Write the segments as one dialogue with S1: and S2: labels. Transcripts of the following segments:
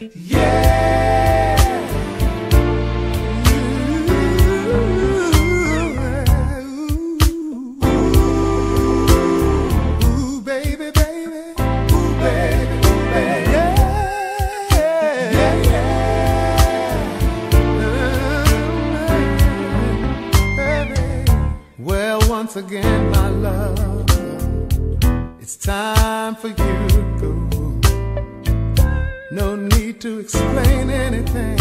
S1: Yeah. Ooh, baby, baby. Ooh, baby, ooh, baby. Yeah, yeah. Well, once again, my love, it's time for you to go. No need to explain anything.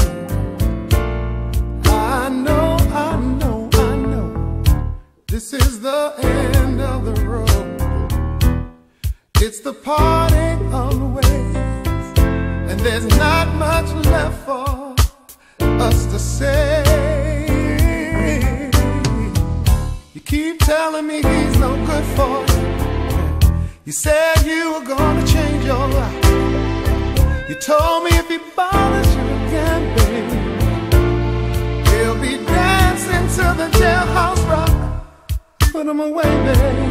S1: I know, I know, I know. This is the end of the road. It's the parting of the ways, and there's not much left for us to say. You keep telling me he's no good for you. You said you were gonna change your life. You told me if he bothers you again, baby, he'll be dancing to the jailhouse rock. Put him away, baby.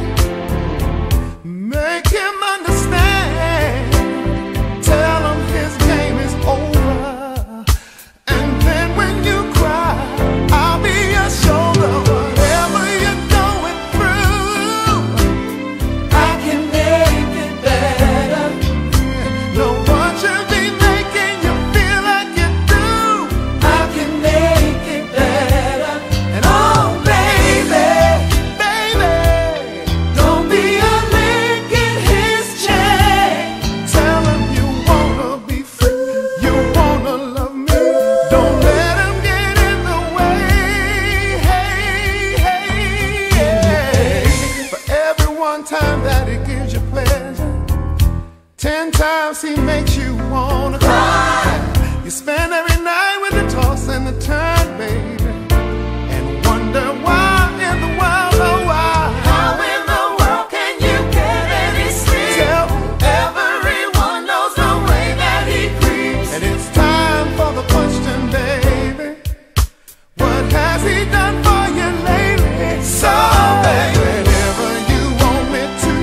S1: Make him understand. Tell him his game is over. And then when you cry, I'll be your shoulder. Whatever you're going through, I can make it better. No one should be making you feel like you do. I can make it better. And oh, baby, baby, don't be a link in his chain. Tell him you wanna be free, you wanna love me. Don't let him get in the way. Hey, hey, hey. For every one time that he gives you pleasure, 10 times he makes you wanna cry. You spend every night with the toss and the turn, baby, and wonder why in the world, oh why. How in the world can you get any sleep? Tell everyone knows the way that he creeps. And it's time for the question, baby. What has he done for you lately? So, baby, whenever you want me to,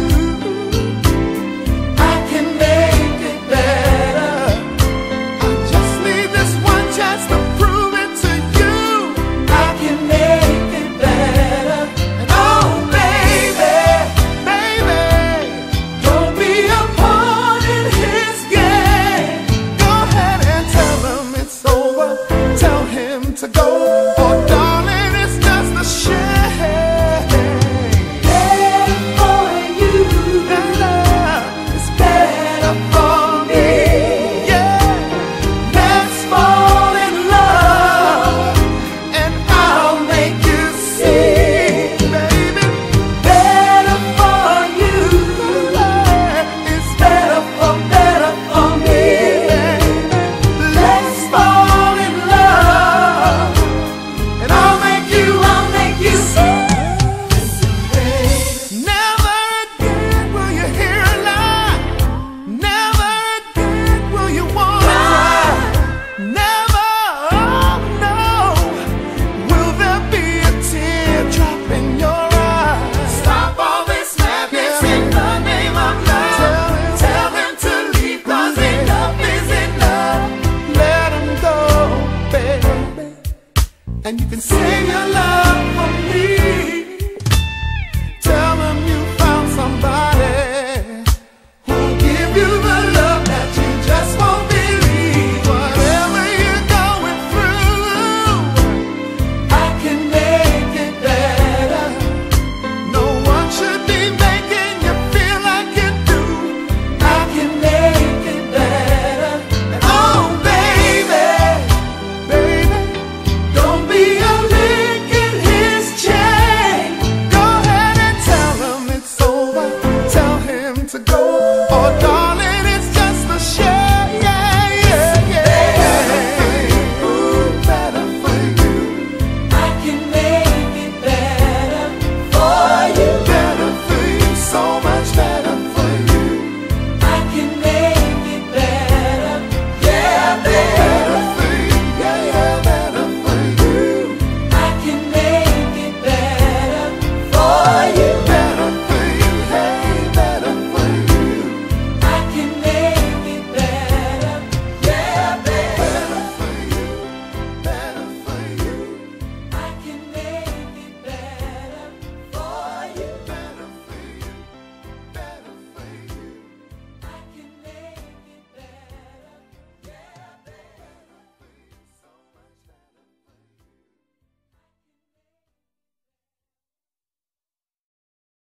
S1: I can make it better. I just need this one chance to prove it to you. I can make it better. And oh, baby, baby, don't be a pawn in his game. Go ahead and tell him it's over. Tell him to go. Oh, darling, it's just a shame. Better for you. It's better for me. Yeah. Let's fall in love, and I'll make you see, baby. Better for you. It's better for me, baby. Let's fall in love, and I'll make you see. Listen, baby. Never again will you hear a lie. Never again will you wanna cry. Never, oh no, will there be a teardrop in your eye. Stop all this madness in the name of love. Tell him to leave, 'cause enough is enough. Let him go, baby, and you can save your love for me.